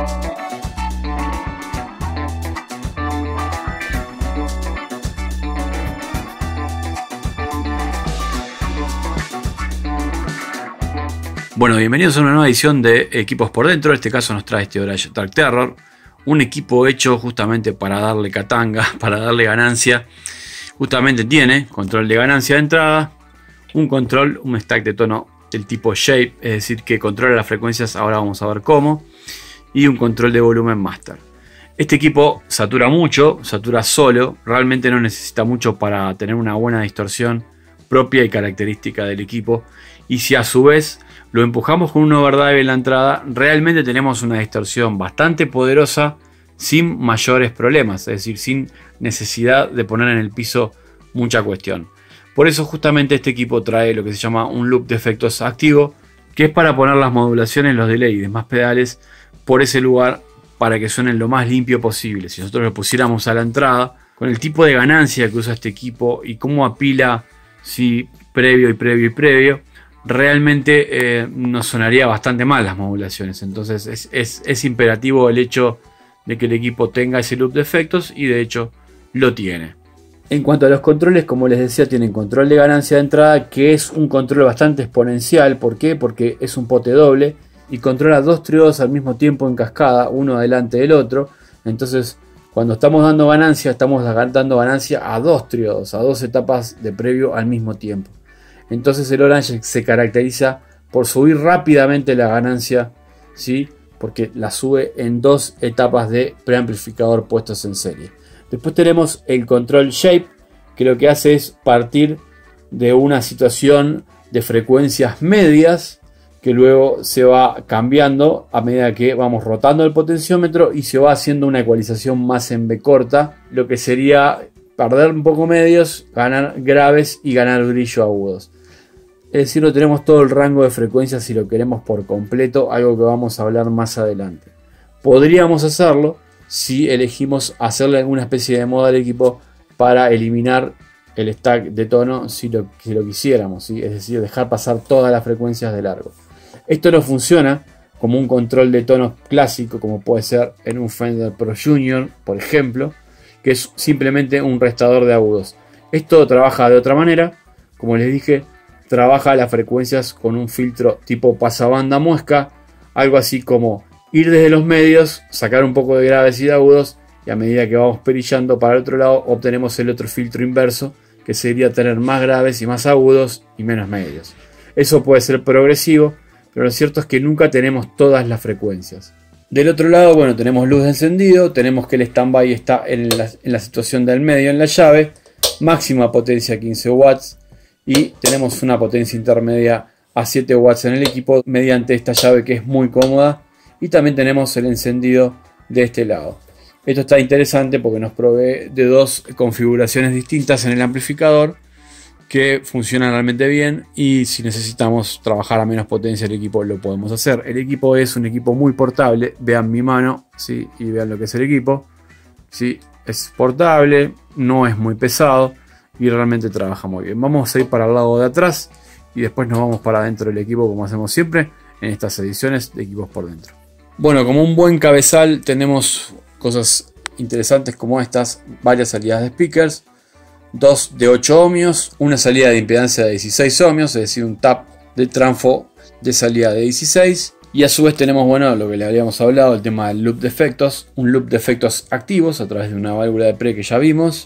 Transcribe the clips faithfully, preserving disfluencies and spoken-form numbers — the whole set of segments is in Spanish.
Bueno, bienvenidos a una nueva edición de Equipos por Dentro. En este caso nos trae este Orange Dark Terror. Un equipo hecho justamente para darle catanga, para darle ganancia. Justamente tiene control de ganancia de entrada, un control, un stack de tono del tipo Shape, es decir que controla las frecuencias, ahora vamos a ver cómo. Y un control de volumen Master. Este equipo satura mucho, satura solo, realmente no necesita mucho para tener una buena distorsión propia y característica del equipo. Y si a su vez lo empujamos con un overdrive en la entrada, realmente tenemos una distorsión bastante poderosa sin mayores problemas, es decir, sin necesidad de poner en el piso mucha cuestión. Por eso justamente este equipo trae lo que se llama un loop de efectos activo, que es para poner las modulaciones, los delays y demás pedales por ese lugar para que suenen lo más limpio posible. Si nosotros lo pusiéramos a la entrada, con el tipo de ganancia que usa este equipo y cómo apila si previo y previo y previo, realmente eh, nos sonaría bastante mal las modulaciones. Entonces es, es, es imperativo el hecho de que el equipo tenga ese loop de efectos, y de hecho lo tiene. En cuanto a los controles, como les decía, tienen control de ganancia de entrada, que es un control bastante exponencial. ¿Por qué? Porque es un pote doble y controla dos triodos al mismo tiempo en cascada, uno delante del otro. Entonces cuando estamos dando ganancia, estamos dando ganancia a dos triodos, a dos etapas de previo al mismo tiempo. Entonces el Orange se caracteriza por subir rápidamente la ganancia, ¿sí? Porque la sube en dos etapas de preamplificador puestos en serie. Después tenemos el control Shape, que lo que hace es partir de una situación de frecuencias medias, que luego se va cambiando a medida que vamos rotando el potenciómetro y se va haciendo una ecualización más en B corta, lo que sería perder un poco medios, ganar graves y ganar brillo agudos. Es decir, no tenemos todo el rango de frecuencias si lo queremos por completo, algo que vamos a hablar más adelante. Podríamos hacerlo si elegimos hacerle alguna especie de moda al equipo para eliminar el stack de tono si lo, si lo quisiéramos, ¿sí? Es decir, dejar pasar todas las frecuencias de largo. Esto no funciona como un control de tonos clásico, como puede ser en un Fender Pro Junior, por ejemplo, que es simplemente un restador de agudos. Esto trabaja de otra manera, como les dije. Trabaja las frecuencias con un filtro tipo pasabanda muesca, algo así como ir desde los medios, sacar un poco de graves y de agudos, y a medida que vamos perillando para el otro lado obtenemos el otro filtro inverso, que sería tener más graves y más agudos y menos medios. Eso puede ser progresivo, pero lo cierto es que nunca tenemos todas las frecuencias. Del otro lado, bueno, tenemos luz de encendido, tenemos que el standby está en la, en la situación del medio en la llave, máxima potencia quince watts. Y tenemos una potencia intermedia a siete watts en el equipo mediante esta llave que es muy cómoda. Y también tenemos el encendido de este lado. Esto está interesante porque nos provee de dos configuraciones distintas en el amplificador que funcionan realmente bien. Y si necesitamos trabajar a menos potencia el equipo, lo podemos hacer. El equipo es un equipo muy portable. Vean mi mano, ¿sí? Y vean lo que es el equipo, ¿sí? Es portable, no es muy pesado y realmente trabaja muy bien. Vamos a ir para el lado de atrás y después nos vamos para adentro del equipo, como hacemos siempre en estas ediciones de Equipos por Dentro. Bueno, como un buen cabezal tenemos cosas interesantes como estas: varias salidas de speakers, dos de ocho ohmios, una salida de impedancia de dieciséis ohmios, es decir, un tap de transfo de salida de dieciséis. Y a su vez tenemos, bueno, lo que le habíamos hablado, el tema del loop de efectos, un loop de efectos activos a través de una válvula de pre que ya vimos.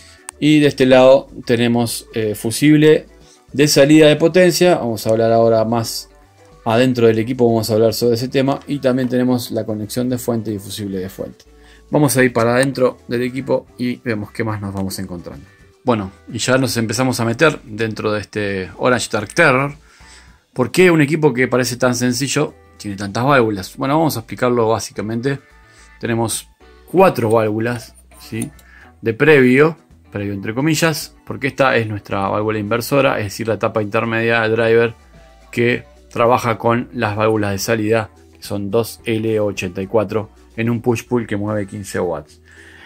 Y de este lado tenemos eh, fusible de salida de potencia. Vamos a hablar ahora más adentro del equipo, vamos a hablar sobre ese tema. Y también tenemos la conexión de fuente y fusible de fuente. Vamos a ir para adentro del equipo y vemos qué más nos vamos encontrando. Bueno, y ya nos empezamos a meter dentro de este Orange Dark Terror. ¿Por qué un equipo que parece tan sencillo tiene tantas válvulas? Bueno, vamos a explicarlo básicamente. Tenemos cuatro válvulas, ¿sí? De previo. Previo entre comillas, porque esta es nuestra válvula inversora, es decir, la etapa intermedia del driver que trabaja con las válvulas de salida, que son dos L ochenta y cuatro en un push-pull que mueve quince watts.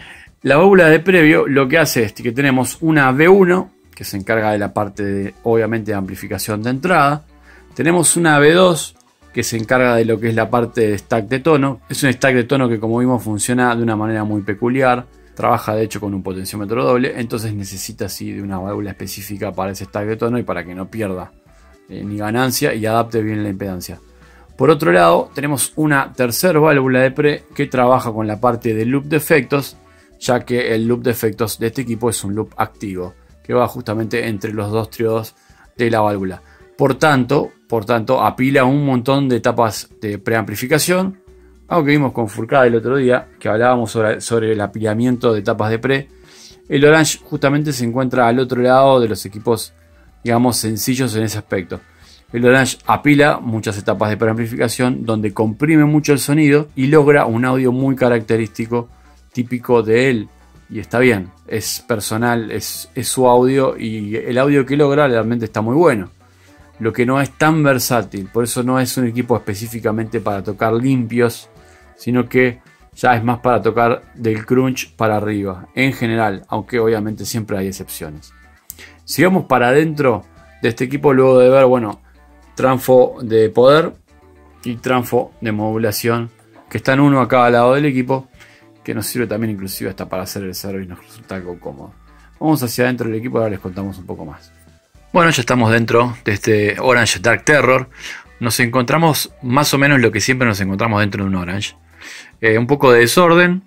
La válvula de previo lo que hace es que tenemos una V uno, que se encarga de la parte de, obviamente, de amplificación de entrada. Tenemos una V dos, que se encarga de lo que es la parte de stack de tono. Es un stack de tono que, como vimos, funciona de una manera muy peculiar. Trabaja de hecho con un potenciómetro doble, entonces necesita sí de una válvula específica para ese stack de tono y para que no pierda eh, ni ganancia y adapte bien la impedancia. Por otro lado, tenemos una tercera válvula de pre que trabaja con la parte de loop de efectos, ya que el loop de efectos de este equipo es un loop activo que va justamente entre los dos triodos de la válvula. Por tanto, por tanto, apila un montón de etapas de preamplificación. Algo que vimos con Furcade el otro día, que hablábamos sobre, sobre el apilamiento de etapas de pre. El Orange justamente se encuentra al otro lado de los equipos, digamos, sencillos en ese aspecto. El Orange apila muchas etapas de preamplificación donde comprime mucho el sonido y logra un audio muy característico, típico de él. Y está bien, es personal, es, es su audio y el audio que logra realmente está muy bueno. Lo que no es tan versátil, por eso no es un equipo específicamente para tocar limpios, sino que ya es más para tocar del crunch para arriba, en general, aunque obviamente siempre hay excepciones. Sigamos para adentro de este equipo luego de ver, bueno, transfo de poder y transfo de modulación, que están uno a cada lado del equipo, que nos sirve también inclusive hasta para hacer el servo y nos resulta algo cómodo. Vamos hacia adentro del equipo y ahora les contamos un poco más. Bueno, ya estamos dentro de este Orange Dark Terror. Nos encontramos más o menos lo que siempre nos encontramos dentro de un Orange. Eh, un poco de desorden,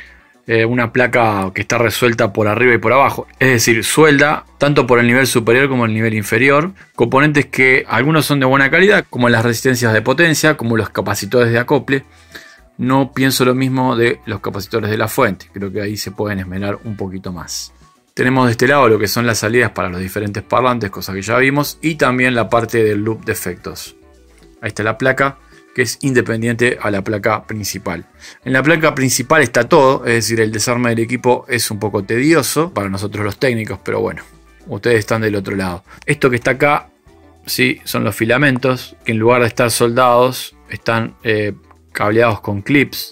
eh, una placa que está resuelta por arriba y por abajo, es decir, suelda tanto por el nivel superior como el nivel inferior, componentes que algunos son de buena calidad, como las resistencias de potencia, como los capacitores de acople. No pienso lo mismo de los capacitores de la fuente, creo que ahí se pueden esmerar un poquito más. Tenemos de este lado lo que son las salidas para los diferentes parlantes, cosa que ya vimos, y también la parte del loop de efectos. Ahí está la placa, que es independiente a la placa principal. En la placa principal está todo, es decir, el desarme del equipo es un poco tedioso para nosotros los técnicos, pero bueno, ustedes están del otro lado. Esto que está acá, sí, son los filamentos, que en lugar de estar soldados, están eh, cableados con clips.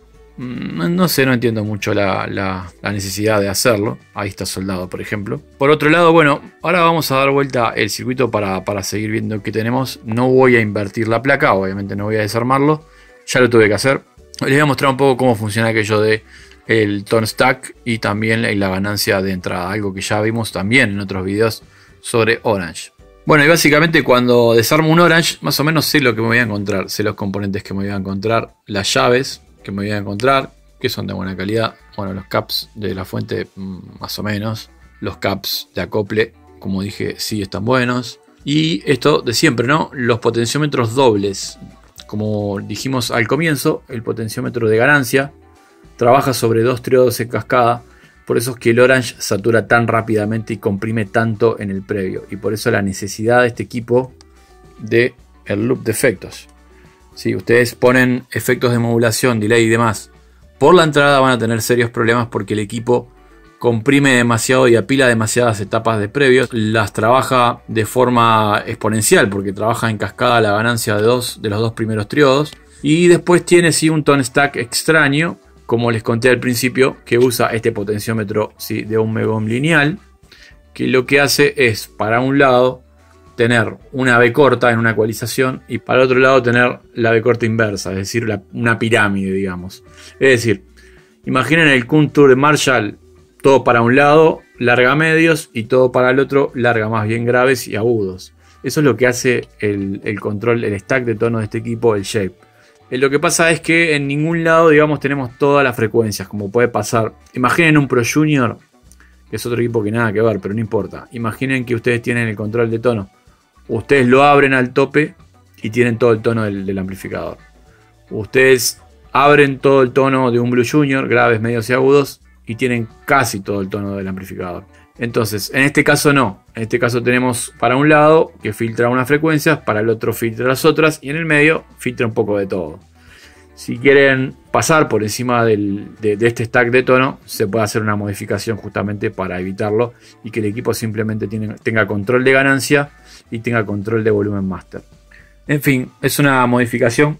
No sé, no entiendo mucho la, la, la necesidad de hacerlo. Ahí está soldado, por ejemplo. Por otro lado, bueno, ahora vamos a dar vuelta el circuito para, para seguir viendo qué tenemos. No voy a invertir la placa, obviamente no voy a desarmarlo. Ya lo tuve que hacer. Les voy a mostrar un poco cómo funciona aquello de el tone stack y también la ganancia de entrada. Algo que ya vimos también en otros videos sobre Orange. Bueno, y básicamente cuando desarmo un Orange, más o menos sé lo que me voy a encontrar. Sé los componentes que me voy a encontrar, las llaves que me voy a encontrar, que son de buena calidad. Bueno, los caps de la fuente más o menos. Los caps de acople, como dije, sí están buenos. Y esto de siempre, ¿no? Los potenciómetros dobles. Como dijimos al comienzo, el potenciómetro de ganancia trabaja sobre dos triodos en cascada. Por eso es que el Orange satura tan rápidamente y comprime tanto en el previo. Y por eso la necesidad de este equipo de el loop de efectos. Si ustedes ponen efectos de modulación, delay y demás por la entrada, van a tener serios problemas porque el equipo comprime demasiado y apila demasiadas etapas de previos. Las trabaja de forma exponencial porque trabaja en cascada la ganancia de, dos, de los dos primeros triodos. Y después tiene sí un tone stack extraño, como les conté al principio, que usa este potenciómetro sí, de un megohm lineal, que lo que hace es, para un lado, tener una B corta en una ecualización y para el otro lado tener la B corta inversa, es decir, la, una pirámide, digamos. Es decir, imaginen el contour de Marshall, todo para un lado, larga medios, y todo para el otro, larga más bien graves y agudos. Eso es lo que hace el, el control, el stack de tono de este equipo, el Shape. Eh, lo que pasa es que en ningún lado, digamos, tenemos todas las frecuencias, como puede pasar. Imaginen un Pro Junior, que es otro equipo que nada que ver, pero no importa. Imaginen que ustedes tienen el control de tono. Ustedes lo abren al tope y tienen todo el tono del, del amplificador. Ustedes abren todo el tono de un Blue Junior, graves, medios y agudos, y tienen casi todo el tono del amplificador. Entonces, en este caso no. En este caso tenemos para un lado que filtra unas frecuencias, para el otro filtra las otras, y en el medio filtra un poco de todo. Si quieren pasar por encima del, de, de este stack de tono, se puede hacer una modificación justamente para evitarlo y que el equipo simplemente tiene, tenga control de ganancia y tenga control de volumen master. En fin, es una modificación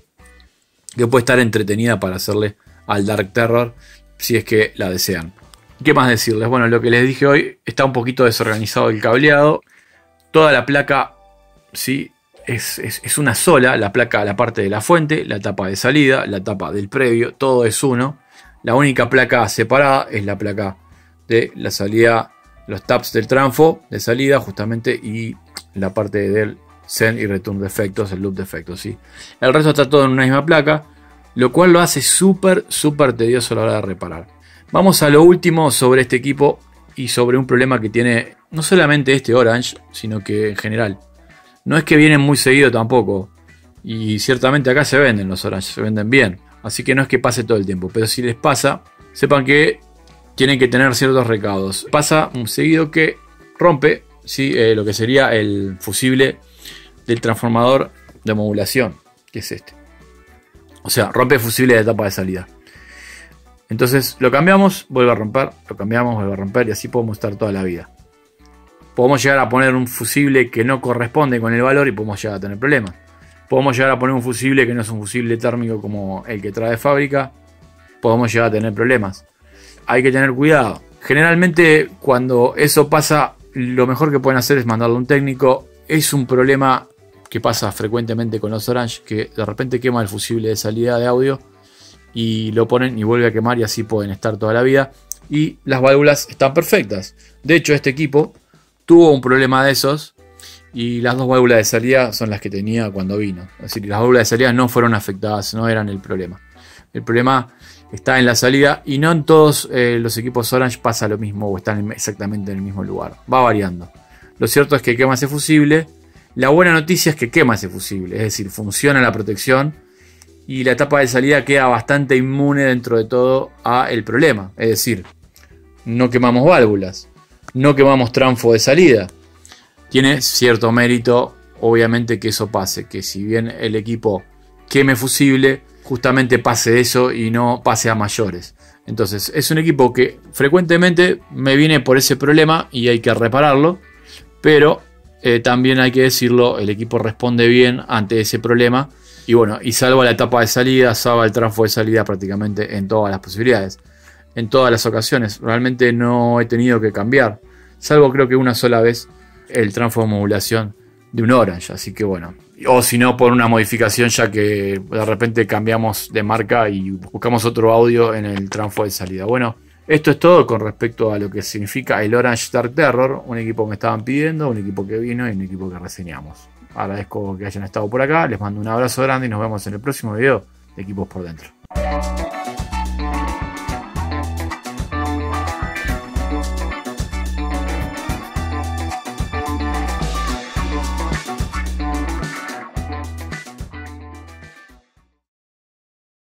que puede estar entretenida para hacerle al Dark Terror si es que la desean. ¿Qué más decirles? Bueno, lo que les dije hoy, está un poquito desorganizado el cableado. Toda la placa, sí, es, es, es una sola, la placa, la parte de la fuente, la tapa de salida, la tapa del previo, todo es uno. La única placa separada es la placa de la salida, los taps del transfo de salida justamente, y la parte del send y return de efectos, el loop de efectos, ¿sí? El resto está todo en una misma placa, lo cual lo hace súper, súper tedioso a la hora de reparar. Vamos a lo último sobre este equipo y sobre un problema que tiene no solamente este Orange, sino que en general. No es que vienen muy seguido tampoco, y ciertamente acá se venden los Orange, se venden bien. Así que no es que pase todo el tiempo, pero si les pasa, sepan que tienen que tener ciertos recaudos. Pasa un seguido que rompe, ¿sí? eh, lo que sería el fusible del transformador de modulación, que es este. O sea, rompe el fusible de etapa de salida. Entonces lo cambiamos, vuelve a romper, lo cambiamos, vuelve a romper, y así podemos estar toda la vida. Podemos llegar a poner un fusible que no corresponde con el valor y podemos llegar a tener problemas. Podemos llegar a poner un fusible que no es un fusible térmico como el que trae de fábrica. Podemos llegar a tener problemas. Hay que tener cuidado. Generalmente cuando eso pasa, lo mejor que pueden hacer es mandarle a un técnico. Es un problema que pasa frecuentemente con los Orange, que de repente quema el fusible de salida de audio y lo ponen y vuelve a quemar, y así pueden estar toda la vida. Y las válvulas están perfectas. De hecho, este equipo tuvo un problema de esos. Y las dos válvulas de salida son las que tenía cuando vino. Es decir, las válvulas de salida no fueron afectadas, no eran el problema. El problema está en la salida, y no en todos eh, los equipos Orange pasa lo mismo o están exactamente en el mismo lugar. Va variando. Lo cierto es que quema ese fusible. La buena noticia es que quema ese fusible. Es decir, funciona la protección y la tapa de salida queda bastante inmune dentro de todo a el problema. Es decir, no quemamos válvulas, no quemamos transfo de salida. Tiene cierto mérito, obviamente, que eso pase. Que si bien el equipo queme fusible, justamente pase eso y no pase a mayores. Entonces es un equipo que frecuentemente me viene por ese problema y hay que repararlo. Pero eh, también hay que decirlo, el equipo responde bien ante ese problema. Y bueno, y salva la etapa de salida, salva el transfo de salida prácticamente en todas las posibilidades. En todas las ocasiones. Realmente no he tenido que cambiar. Salvo creo que una sola vez el transfo de modulación de un Orange, así que bueno, o si no por una modificación, ya que de repente cambiamos de marca y buscamos otro audio en el transfo de salida. Bueno, esto es todo con respecto a lo que significa el Orange Dark Terror, un equipo que me estaban pidiendo, un equipo que vino y un equipo que reseñamos. Agradezco que hayan estado por acá, les mando un abrazo grande y nos vemos en el próximo video de Equipos por Dentro.